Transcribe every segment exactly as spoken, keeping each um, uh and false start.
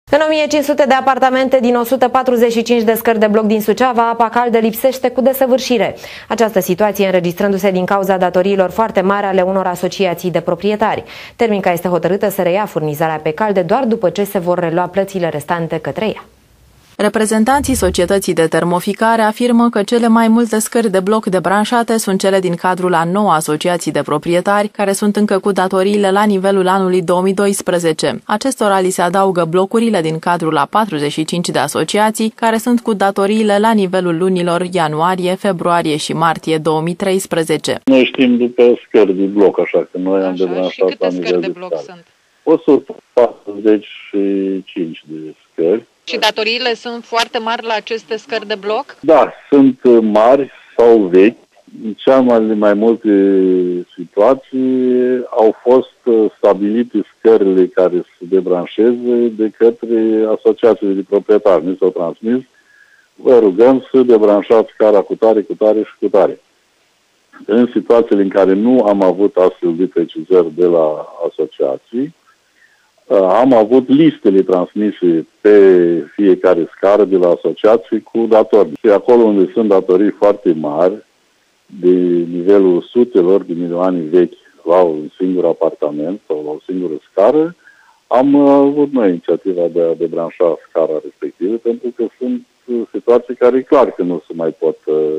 În o mie cinci sute de apartamente din o sută patruzeci și cinci de scări de bloc din Suceava, apa caldă lipsește cu desăvârșire. Această situație înregistrându-se din cauza datoriilor foarte mari ale unor asociații de proprietari. Termica este hotărâtă să reia furnizarea apei calde doar după ce se vor relua plățile restante către ea. Reprezentanții societății de termoficare afirmă că cele mai multe scări de bloc debranșate sunt cele din cadrul a nouă asociații de proprietari, care sunt încă cu datoriile la nivelul anului două mii doisprezece. Acestora li se adaugă blocurile din cadrul a patruzeci și cinci de asociații, care sunt cu datoriile la nivelul lunilor ianuarie, februarie și martie două mii treisprezece. Noi știm după scări de bloc, așa că noi am debranșat la nivel de bloc sunt? o sută patruzeci și cinci de scări. Și datoriile sunt foarte mari la aceste scări de bloc? Da, sunt mari sau vechi. În cea mai, mai multe situații au fost stabilite scările care se debranșeze de către asociațiile de proprietari. Mi s-au transmis, vă rugăm să debranșați scara cu tare, cu tare și cu tare. În situațiile în care nu am avut astfel de precizări de la asociații, am avut listele transmise pe fiecare scară de la asociații cu datori. Și acolo unde sunt datorii foarte mari, de nivelul sutelor de milioane vechi la un singur apartament sau la o singură scară, am avut noi inițiativa de a debranșa scara respectivă, pentru că sunt situații care e clar că nu se mai pot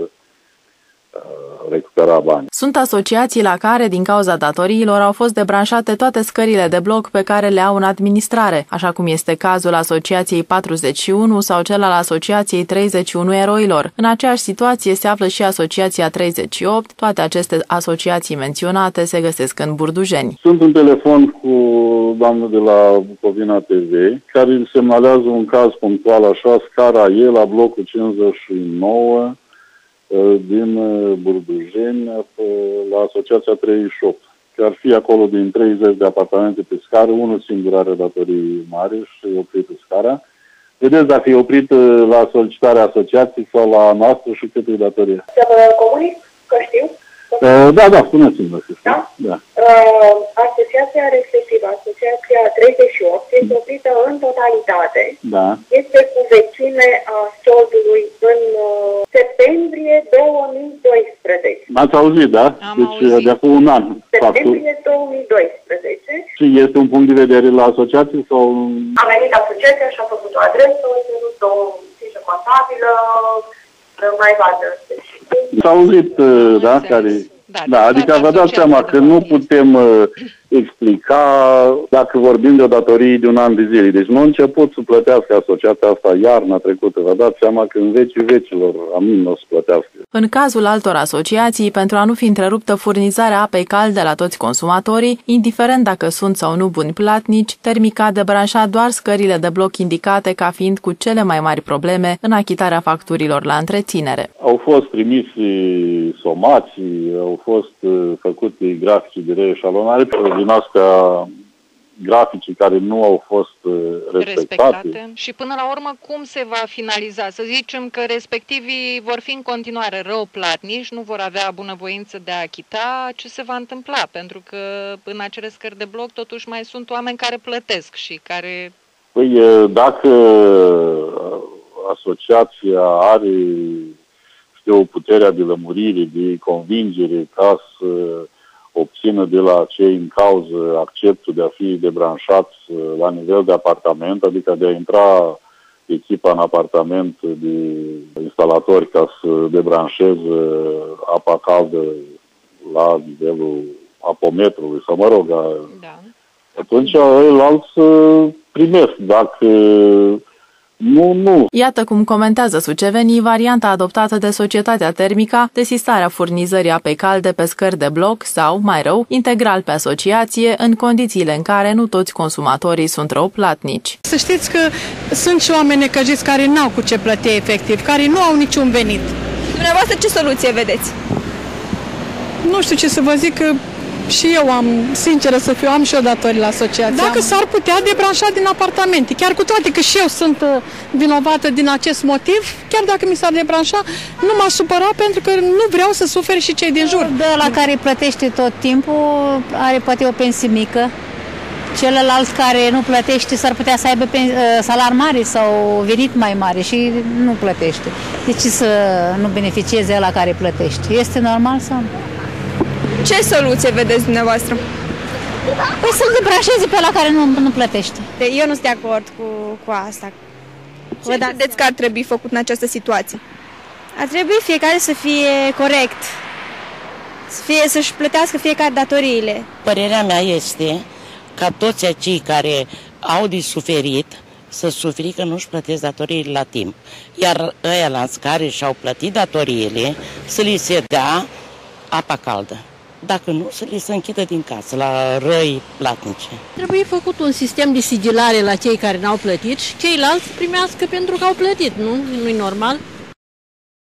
recupera bani. Sunt asociații la care, din cauza datoriilor, au fost debranșate toate scările de bloc pe care le au în administrare, așa cum este cazul Asociației patruzeci și unu sau cel al Asociației treizeci și unu Eroilor. În aceeași situație se află și Asociația treizeci și opt. Toate aceste asociații menționate se găsesc în Burdujeni. Sunt în telefon cu doamnă de la Bucovina T V, care îmi semnalează un caz punctual așa, scara e la blocul cincizeci și nouă, din Burdujeni la Asociația treizeci și opt. Că ar fi acolo din treizeci de apartamente pe scară, unul singur are datorii mari și e oprit scara. Vedeți dacă e oprit la solicitarea asociației sau la noastră și cât e datoria. Să vă comunic că știu? Da, da, spuneți-mi dacă știu. Da? Da. Uh, asociația respectivă, Asociația treizeci și opt, este oprită în totalitate. Da. Este cu vechime a soldului în uh, septembrie două mii doisprezece. M-ați auzit, da? Am deci auzit. de acum un an. Septembrie două mii doisprezece. Și este un punct de vedere la asociație sau... A venit asociația și a făcut o adresă, a ținut o fișă contabilă, mai vadă. S-a auzit, da, care... Da, da, adică vă dați seama că nu putem uh, explica dacă vorbim de o datorie de un an de zile. Deci nu a început să plătească asociația asta iarna trecută. Vă dați seama că în vecii vecilor amin nu o să plătească. În cazul altor asociații, pentru a nu fi întreruptă furnizarea apei calde la toți consumatorii, indiferent dacă sunt sau nu buni platnici, Termica a debranșat doar scările de bloc indicate ca fiind cu cele mai mari probleme în achitarea facturilor la întreținere. Au fost trimise somații, au fost uh, făcute grafici de reeșalonare, din astea graficii care nu au fost uh, respectate. respectate. Și până la urmă cum se va finaliza? Să zicem că respectivii vor fi în continuare rău platnici, nu vor avea bunăvoință de a achita, ce se va întâmpla? Pentru că în acele scări de bloc totuși mai sunt oameni care plătesc și care... Păi dacă asociația are o puterea de lămurire, de convingere ca să obțină de la cei în cauză acceptul de a fi debranșați la nivel de apartament, adică de a intra echipa în apartament de instalatori ca să debranșeze apa caldă la nivelul apometrului, sau mă rog, da. Atunci el alt să primesc. Dacă Nu, nu. Iată cum comentează sucevenii varianta adoptată de Societatea Termica, desistarea furnizării apei calde pe scări de bloc sau, mai rău, integral pe asociație, în condițiile în care nu toți consumatorii sunt răuplatnici. Să știți că sunt și oameni necăjiți care n-au cu ce plăti efectiv, care nu au niciun venit. Dumneavoastră ce soluție vedeți? Nu știu ce să vă zic, că și eu am, sinceră să fiu, am și eu datorii la asociație. Dacă s-ar putea debranșa din apartamente, chiar cu toate că și eu sunt vinovată din acest motiv, chiar dacă mi s-ar debranșa, nu m-aș supăra pentru că nu vreau să suferi și cei din jur. De la care plătește tot timpul, are poate o pensie mică Celălalt care nu plătește s-ar putea să aibă salar mare sau venit mai mare și nu plătește. De ce să nu beneficieze ăla care plătește? Este normal sau nu? Ce soluție vedeți dumneavoastră? Păi să-l debranșeze pe ăla care nu, nu plătește. Eu nu sunt de acord cu, cu asta. Ce vedeți că ar trebui făcut în această situație? Ar trebui fiecare să fie corect, să fie, să-și plătească fiecare datoriile. Părerea mea este ca toți acei care au de suferit să suferi că nu-și plătesc datoriile la timp. Iar ăia care și-au plătit datoriile să li se dea apa caldă. Dacă nu, să li se închidă din casă, la răi platnice. Trebuie făcut un sistem de sigilare la cei care n-au plătit și ceilalți primească pentru că au plătit, nu? Nu-i normal.